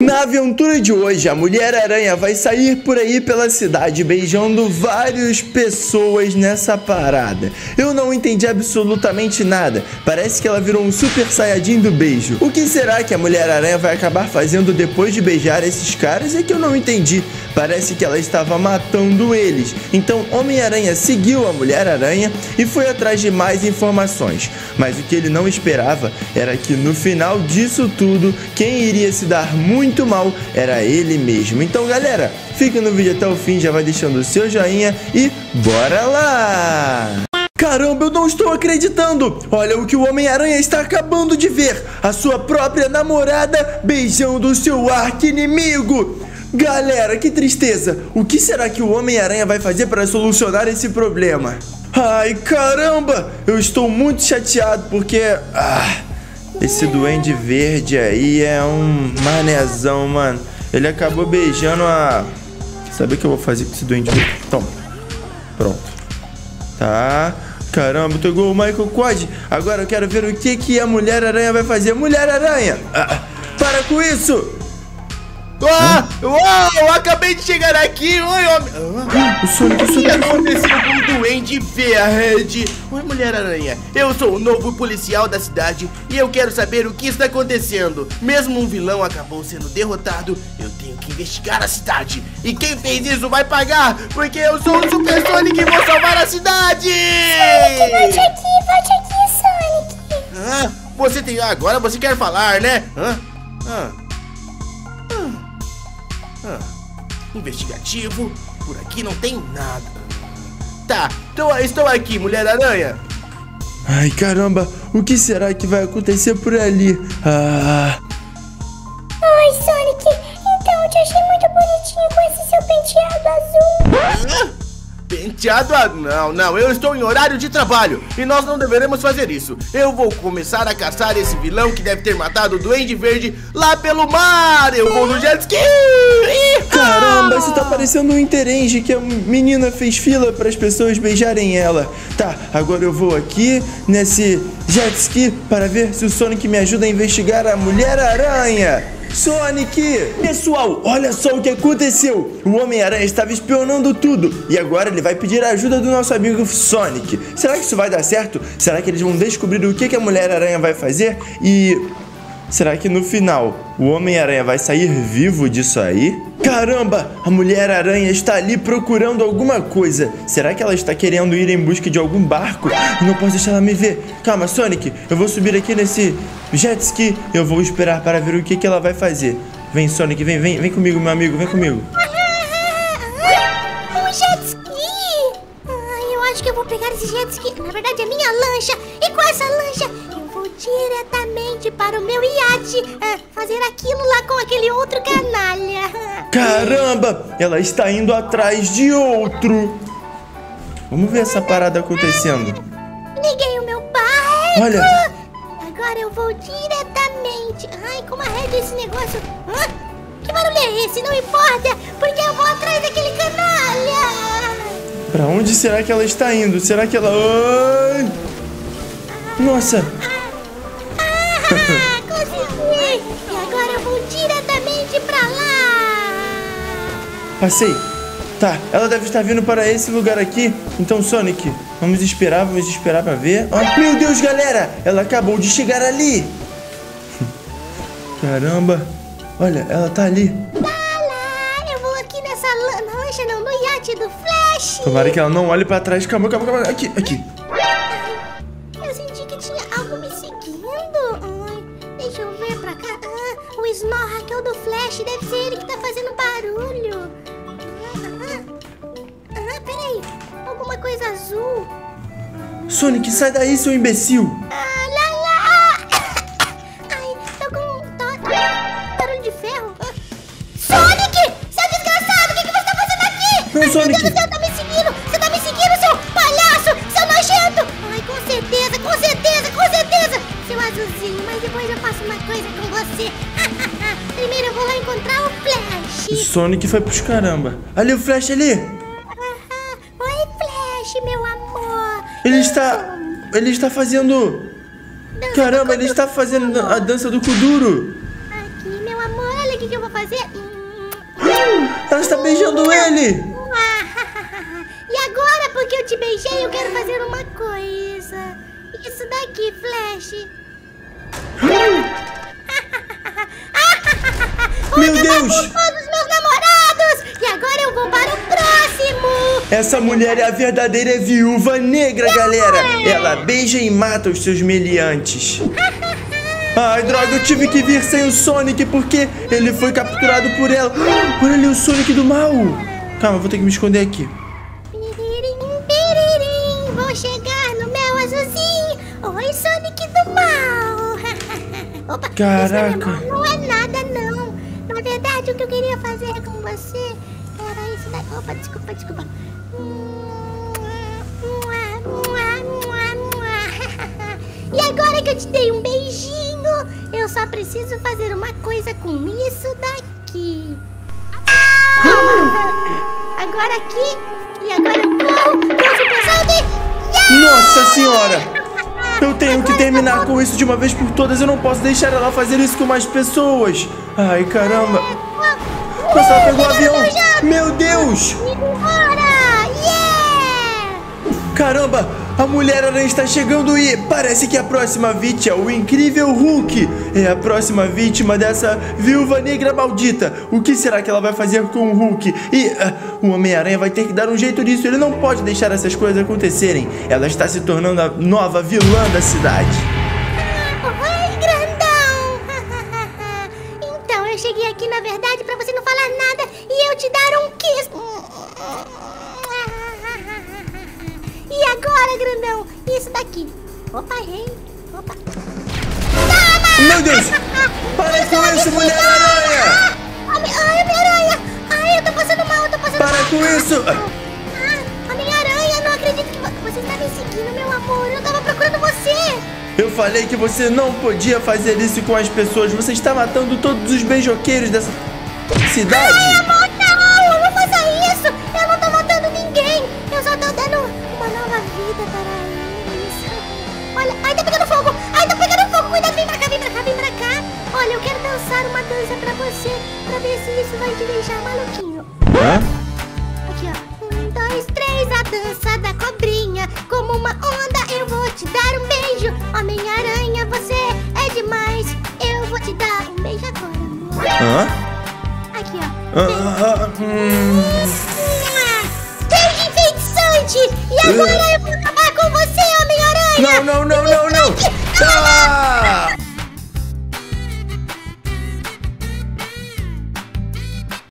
Na aventura de hoje, a Mulher-Aranha vai sair por aí pela cidade beijando várias pessoas nessa parada. Eu não entendi absolutamente nada. Parece que ela virou um super saiyajin do beijo. O que será que a Mulher-Aranha vai acabar fazendo depois de beijar esses caras é que eu não entendi. Parece que ela estava matando eles. Então Homem-Aranha seguiu a Mulher-Aranha e foi atrás de mais informações. Mas o que ele não esperava era que no final disso tudo, quem iria se dar muito mal era ele mesmo. Então galera, fica no vídeo até o fim, já vai deixando o seu joinha e bora lá! Caramba, eu não estou acreditando! Olha o que o Homem-Aranha está acabando de ver! A sua própria namorada beijando o seu arqui-inimigo! Galera, que tristeza! O que será que o Homem-Aranha vai fazer para solucionar esse problema? Ai, caramba! Eu estou muito chateado porque... esse Duende Verde aí é um manezão, mano. Ele acabou beijando a... Sabe o que eu vou fazer com esse Duende Verde? Toma. Pronto. Tá. Caramba, eu tô igual o Michael Kod. Agora eu quero ver o que a Mulher-Aranha vai fazer. Mulher-Aranha! Para com isso! Eu acabei de chegar aqui. Oi, homem. O que aconteceu com o Duende Verde? Oi, Mulher-Aranha. Eu sou o novo policial da cidade e eu quero saber o que está acontecendo. Mesmo um vilão acabou sendo derrotado, eu tenho que investigar a cidade. E quem fez isso vai pagar, porque eu sou o Super Sonic e vou salvar a cidade. Sonic, volte aqui, Sonic. Você tem... Agora você quer falar, né? Investigativo. Por aqui não tem nada. Tá, então estou aqui, Mulher-Aranha. Ai, caramba, o que será que vai acontecer por ali? Oi, Sonic. Então, eu te achei muito bonitinho com esse seu penteado azul. Penteado? Não, eu estou em horário de trabalho e nós não deveremos fazer isso. Eu vou começar a caçar esse vilão que deve ter matado o Duende Verde lá pelo mar. Eu vou no jet ski. Caramba, isso tá parecendo um interenge que a menina fez fila para as pessoas beijarem ela. Tá, agora eu vou aqui nesse jet ski para ver se o Sonic me ajuda a investigar a Mulher-Aranha. Sonic! Pessoal, olha só o que aconteceu! O Homem-Aranha estava espionando tudo e agora ele vai pedir a ajuda do nosso amigo Sonic. Será que isso vai dar certo? Será que eles vão descobrir o que a Mulher-Aranha vai fazer? E... será que no final o Homem-Aranha vai sair vivo disso aí? Caramba, a Mulher-Aranha está ali procurando alguma coisa. Será que ela está querendo ir em busca de algum barco? Eu não posso deixar ela me ver. Calma, Sonic, eu vou subir aqui nesse jet ski. Eu vou esperar para ver o que ela vai fazer. Vem, Sonic, vem comigo, meu amigo, vem comigo. Um jet ski? Eu acho que eu vou pegar esse jet ski. Na verdade, é minha lancha. E com essa lancha, eu vou diretamente para o meu iate. Fazer aquilo lá com aquele outro canalha. Caramba, ela está indo atrás de outro. Vamos ver essa parada acontecendo. Liguei o meu barco. Olha. Agora eu vou diretamente. Ai, como arrede esse negócio. Que barulho é esse? Não importa, porque eu vou atrás daquele canalha. Pra onde será que ela está indo? Será que ela... Ai! Nossa! Consegui! E agora eu vou diretamente pra lá. Passei. Tá, ela deve estar vindo para esse lugar aqui. Então, Sonic, vamos esperar pra ver. Meu Deus, galera! Ela acabou de chegar ali. Caramba. Olha, ela tá ali. Eu vou aqui nessa lancha, não, no iate do Flash. Tomara que ela não olhe pra trás. Calma. Aqui. Eu senti que tinha algo me seguindo. Deixa eu ver pra cá. O Snorkel do Flash, deve ser ele que tá fazendo barulho. Peraí. Alguma coisa azul. Sonic, sai daí, seu imbecil. Ai, tô com barulho de ferro. Sonic! Seu desgraçado, o que você tá fazendo aqui? Não, Sonic. Meu Deus do céu, tá me seguindo. Você tá me seguindo, seu palhaço, seu nojento. Ai, com certeza. Seu azulzinho, mas depois eu faço uma coisa com você. Primeiro eu vou lá encontrar o Flash. O Sonic foi pros caramba. Ali o Flash ali. Oi, Flash, meu amor. Ele está fazendo... Caramba, ele está fazendo a dança do Kuduro. Aqui, meu amor, olha o que eu vou fazer. fazer... Ela está beijando ele. E agora, porque eu te beijei, eu quero fazer uma coisa. Isso daqui, Flash. Meu Deus! Com todos os meus namorados! E agora eu vou para o próximo! Essa mulher é a verdadeira viúva negra, galera! Ela beija e mata os seus meliantes. Ai, droga, eu tive que vir sem o Sonic porque ele foi capturado por ela. Olha ali o Sonic do mal. Calma, eu vou ter que me esconder aqui. Piririm, piririm, vou chegar no meu azulzinho. Oi, Sonic do mal. Opa, Caraca. Isso não é nada, não. Na verdade, o que eu queria fazer com você era isso daí. Opa, desculpa. E agora que eu te dei um beijinho, eu só preciso fazer uma coisa com isso daqui. Agora aqui. E agora eu corro. Nossa senhora! Eu tenho que terminar com isso de uma vez por todas. Eu não posso deixar ela fazer isso com mais pessoas. Ai, caramba. Nossa, ela pegou o avião. Meu Deus! Caramba, a Mulher-Aranha está chegando e parece que a próxima vítima é o Incrível Hulk. É a próxima vítima dessa viúva negra maldita. O que será que ela vai fazer com o Hulk? E o Homem-Aranha vai ter que dar um jeito nisso. Ele não pode deixar essas coisas acontecerem. Ela está se tornando a nova vilã da cidade. Oi, grandão! Então, eu cheguei aqui, na verdade, pra você não falar nada e eu te dar um kiss. E agora, grandão, isso daqui. Opa, errei. Opa. Meu Deus! Para com isso, Mulher-Aranha! Ai, Homem-Aranha! Ai, eu tô passando mal, Para com isso! Homem-Aranha, não acredito que você está me seguindo, meu amor. Eu tava procurando você. Eu falei que você não podia fazer isso com as pessoas. Você está matando todos os beijoqueiros dessa cidade. Ai, amor, não faça isso. Eu não tô matando ninguém. Eu só tô dando uma nova vida para eles. Olha, ai, tá pegando fogo. Cuidado, vem pra cá. Olha, eu quero dançar uma dança pra você, pra ver se isso vai te deixar maluquinho. Hã? Aqui, ó. 1, 2, 3, a dança da cobrinha. Como uma onda, eu vou te dar um beijo. Homem-Aranha, você é demais. Eu vou te dar um beijo agora, amor. Hã? Aqui, ó. Beijo enfeitiçante. E agora eu vou acabar com você, Homem-Aranha. Não. Ah!